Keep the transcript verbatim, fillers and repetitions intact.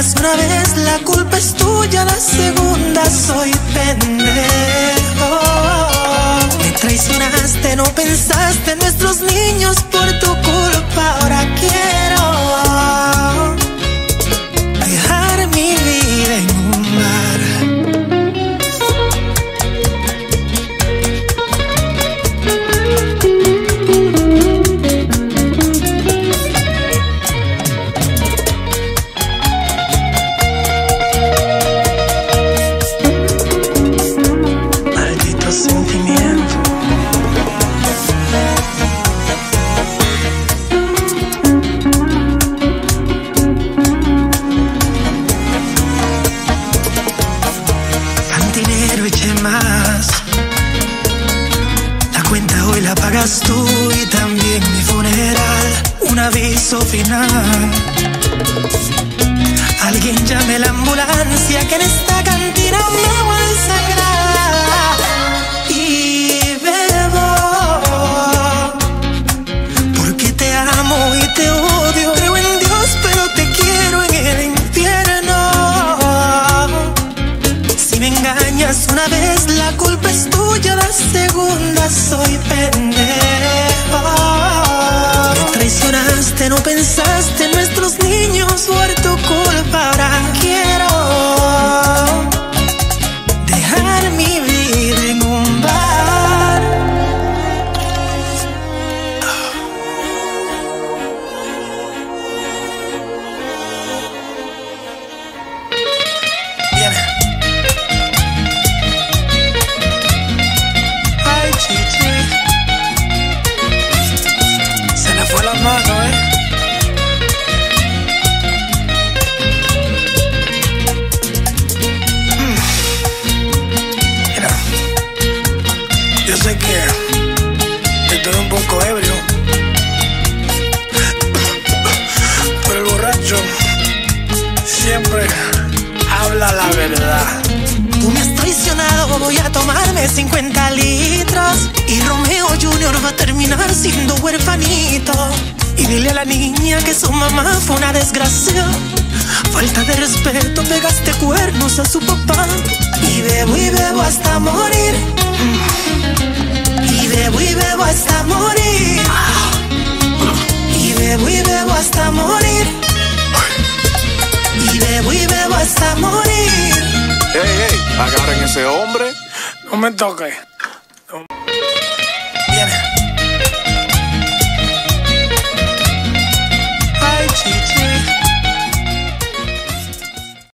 engañas una vez, la culpa es tuya, la segunda soy pendejo. Me traicionaste, no pensaste en nuestros niños, por tu culpa ahora quiero dejar mi vida en un bar. Tú y también mi funeral, un aviso final. Alguien llame la ambulancia, que en esta cantina me voy a desangrar. Y bebo porque te amo y te odio. Creo en Dios pero te quiero en el infierno. Si me engañas una vez, la culpa es tuya, la segunda soy pendejo. Me traicionaste, no pensaste en nuestros niños, por tu culpa ahora quiero dejar mi vida en un bar. Viene. Ay, chichi, se le fue la mano, eh. Mira, yo sé que estoy un poco ebrio, pero el borracho siempre habla la verdad. Tú me has traicionado, voy a tomarme cincuenta litros y Romeo Junior va a terminar siendo huerfanito. Y dile a la niña que su mamá fue una desgracia. Falta de respeto, pegaste cuernos a su papá. Y bebo y bebo hasta morir. Y bebo y bebo hasta morir. Y bebo y bebo hasta morir. Y bebo y bebo hasta morir. Ey, ey, agarren ese hombre. No me toques.